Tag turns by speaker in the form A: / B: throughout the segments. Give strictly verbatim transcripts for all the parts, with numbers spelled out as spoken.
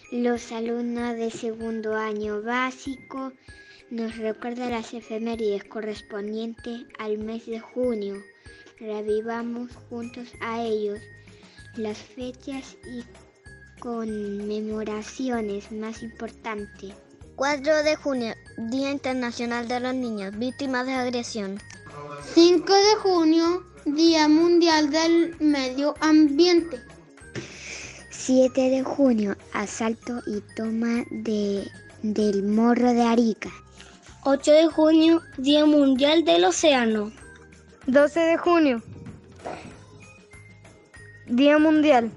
A: Los alumnos de segundo año básico nos recuerdan las efemérides correspondientes al mes de junio. Revivamos juntos a ellos las fechas y conmemoraciones más importantes.
B: cuatro de junio, Día Internacional de los Niños, víctimas de agresión.
C: cinco de junio, Día Mundial del Medio Ambiente.
A: siete de junio, asalto y toma de, del Morro de Arica.
D: ocho de junio, Día Mundial del Océano.
E: doce de junio, Día Mundial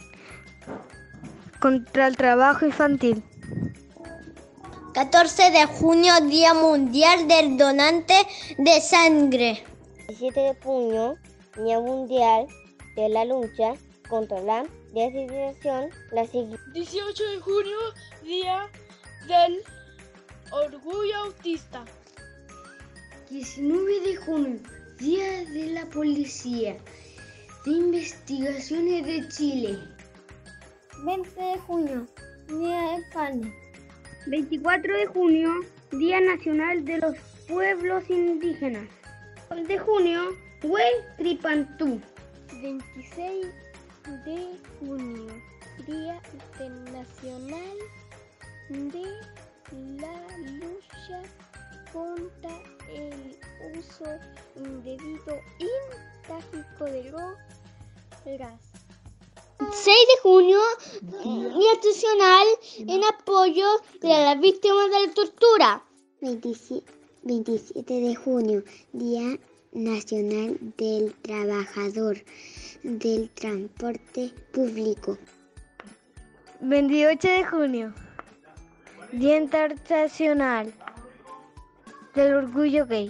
E: contra el Trabajo Infantil.
B: catorce de junio, Día Mundial del Donante de Sangre.
F: diecisiete de junio, Día Mundial de la Lucha contra la Deshidratación. La
G: dieciocho de junio, Día del Orgullo Autista.
H: diecinueve de junio, Día de la Policía de Investigaciones de Chile.
C: veinte de junio, Día del Pan.
E: veinticuatro de junio, Día Nacional de los Pueblos Indígenas. de junio, Huaytripantú.
I: veintiséis de junio, Día Internacional de la Lucha contra el uso indebido y tráfico de drogas.
D: seis de junio, Día Nacional en apoyo de las víctimas de la tortura.
A: veintisiete de junio, Día Nacional del Trabajador del Transporte Público.
E: veintiocho de junio, Día Internacional del Orgullo Gay.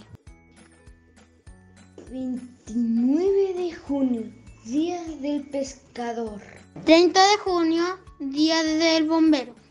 H: veintinueve de junio, Día del Pescador.
C: treinta de junio, Día del Bombero.